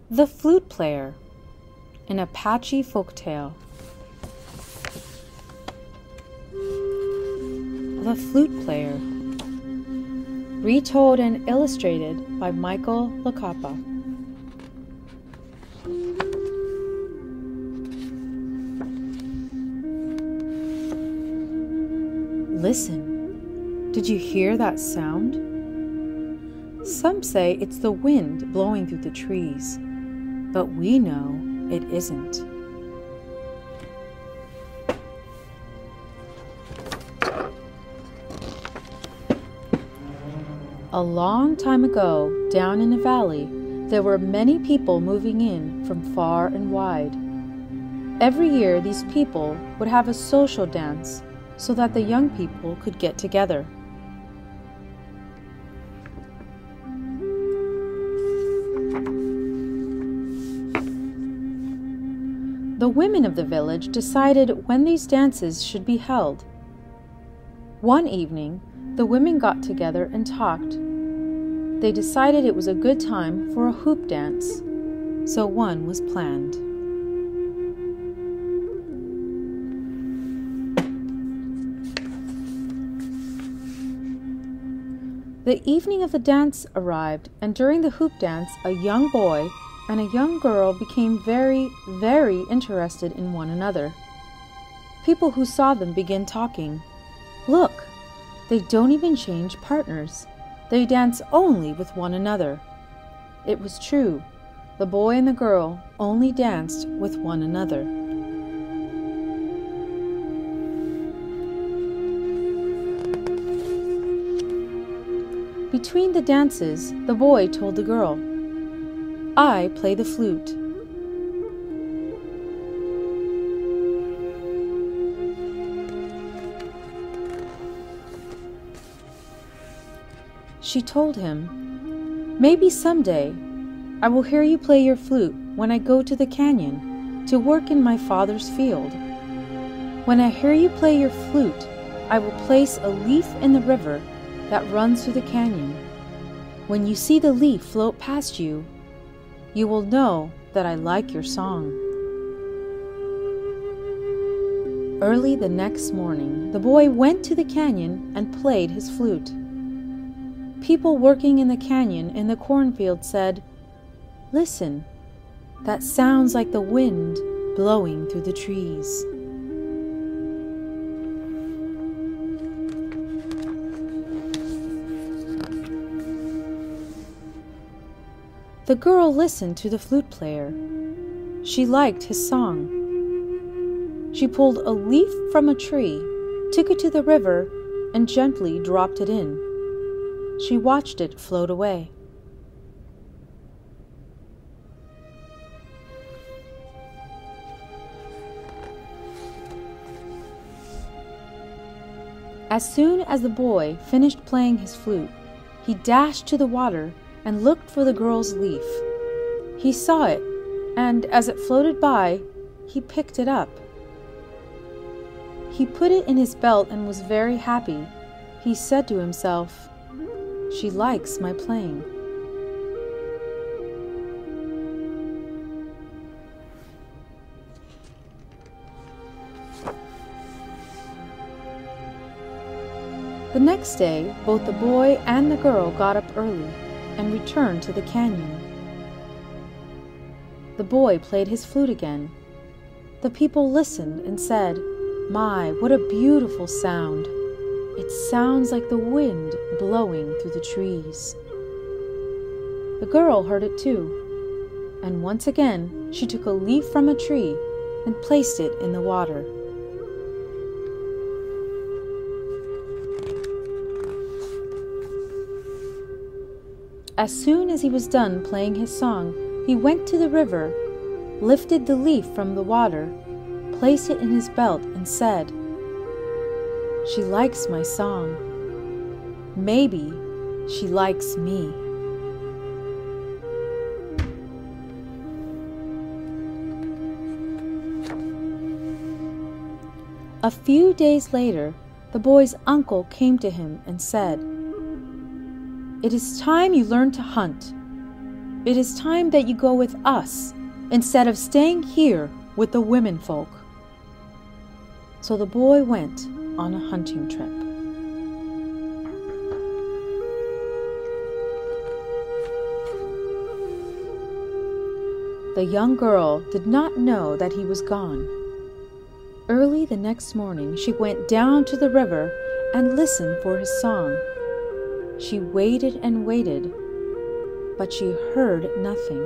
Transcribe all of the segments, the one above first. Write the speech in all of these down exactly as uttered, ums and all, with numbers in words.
The Flute Player, an Apache Folktale. The Flute Player, retold and illustrated by Michael Lacapa. Listen, did you hear that sound? Some say it's the wind blowing through the trees, but we know it isn't. A long time ago, down in a valley, there were many people moving in from far and wide. Every year, these people would have a social dance so that the young people could get together. The women of the village decided when these dances should be held. One evening, the women got together and talked. They decided it was a good time for a hoop dance, so one was planned. The evening of the dance arrived, and during the hoop dance, a young boy and a young girl became very, very interested in one another. People who saw them began talking. Look, they don't even change partners. They dance only with one another. It was true. The boy and the girl only danced with one another. Between the dances, the boy told the girl, "I play the flute." She told him, "Maybe someday I will hear you play your flute when I go to the canyon to work in my father's field. When I hear you play your flute, I will place a leaf in the river that runs through the canyon. When you see the leaf float past you, you will know that I like your song." Early the next morning, the boy went to the canyon and played his flute. People working in the canyon in the cornfield said, "Listen, that sounds like the wind blowing through the trees." The girl listened to the flute player. She liked his song. She pulled a leaf from a tree, took it to the river, and gently dropped it in. She watched it float away. As soon as the boy finished playing his flute, he dashed to the water and looked for the girl's leaf. He saw it, and as it floated by, he picked it up. He put it in his belt and was very happy. He said to himself, "She likes my playing." The next day, both the boy and the girl got up early and returned to the canyon. The boy played his flute again. The people listened and said, "My, what a beautiful sound! It sounds like the wind blowing through the trees." The girl heard it too, and once again she took a leaf from a tree and placed it in the water. As soon as he was done playing his song, he went to the river, lifted the leaf from the water, placed it in his belt, and said, "She likes my song. Maybe she likes me." A few days later, the boy's uncle came to him and said, "It is time you learned to hunt. It is time that you go with us instead of staying here with the women folk." So the boy went on a hunting trip. The young girl did not know that he was gone. Early the next morning, she went down to the river and listened for his song. She waited and waited, but she heard nothing.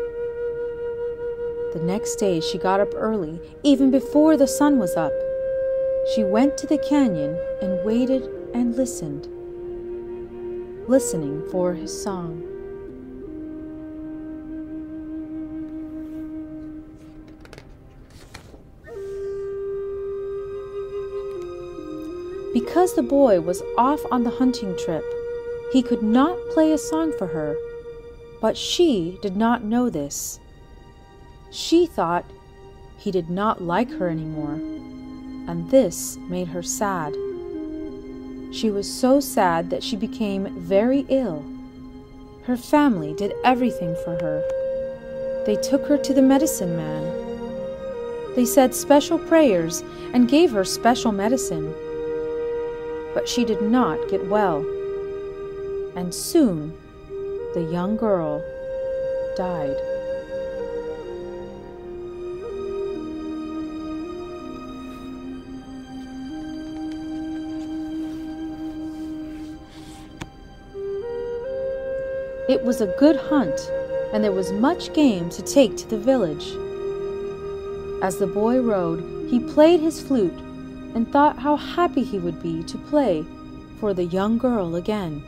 The next day she got up early, even before the sun was up. She went to the canyon and waited and listened, listening for his song. Because the boy was off on the hunting trip, he could not play a song for her, but she did not know this. She thought he did not like her anymore, and this made her sad. She was so sad that she became very ill. Her family did everything for her. They took her to the medicine man. They said special prayers and gave her special medicine. But she did not get well, and soon the young girl died. It was a good hunt, and there was much game to take to the village. As the boy rode, he played his flute and thought how happy he would be to play for the young girl again.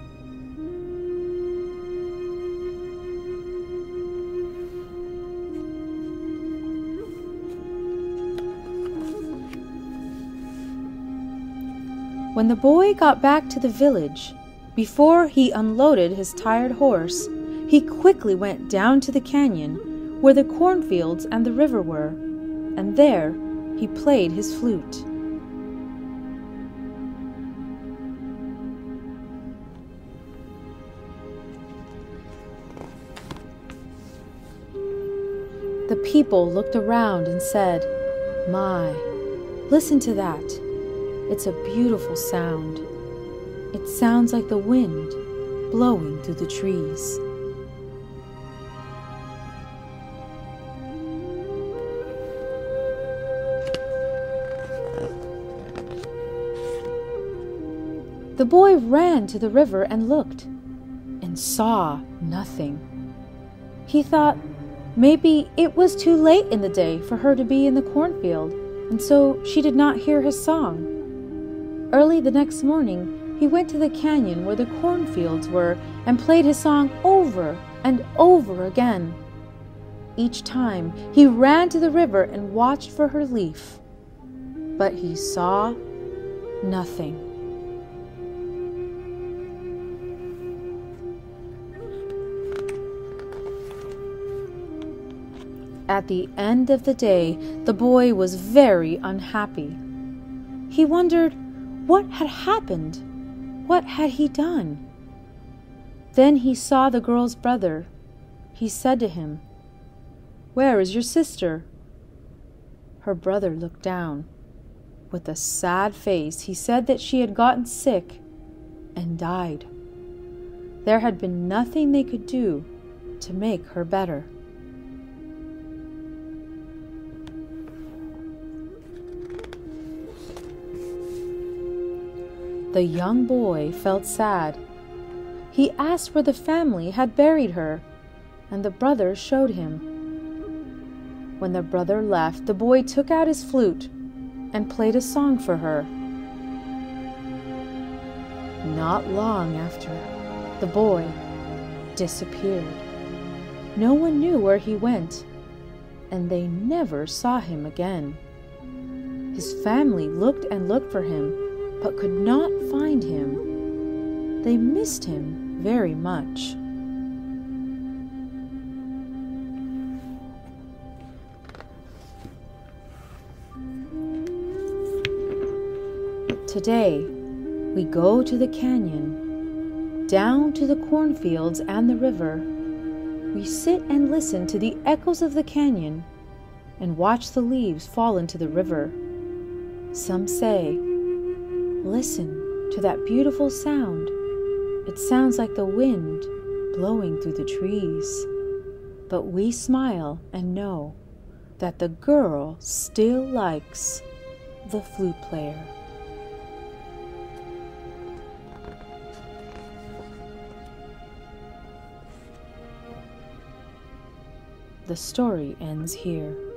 When the boy got back to the village, before he unloaded his tired horse, he quickly went down to the canyon where the cornfields and the river were, and there he played his flute. The people looked around and said, "My, listen to that. It's a beautiful sound. It sounds like the wind blowing through the trees." The boy ran to the river and looked, and saw nothing. He thought, maybe it was too late in the day for her to be in the cornfield, and so she did not hear his song. Early the next morning, he went to the canyon where the cornfields were and played his song over and over again. Each time, he ran to the river and watched for her leaf, but he saw nothing. At the end of the day, the boy was very unhappy. He wondered what had happened. What had he done? Then he saw the girl's brother. He said to him, "Where is your sister?" Her brother looked down. With a sad face, he said that she had gotten sick and died. There had been nothing they could do to make her better. The young boy felt sad. He asked where the family had buried her, and the brother showed him. When the brother left, the boy took out his flute and played a song for her. Not long after, the boy disappeared. No one knew where he went, and they never saw him again. His family looked and looked for him, but could not find him. They missed him very much. Today, we go to the canyon, down to the cornfields and the river. we sit and listen to the echoes of the canyon and watch the leaves fall into the river. Some say, "Listen to that beautiful sound. It sounds like the wind blowing through the trees." But we smile and know that the girl still likes the flute player. The story ends here.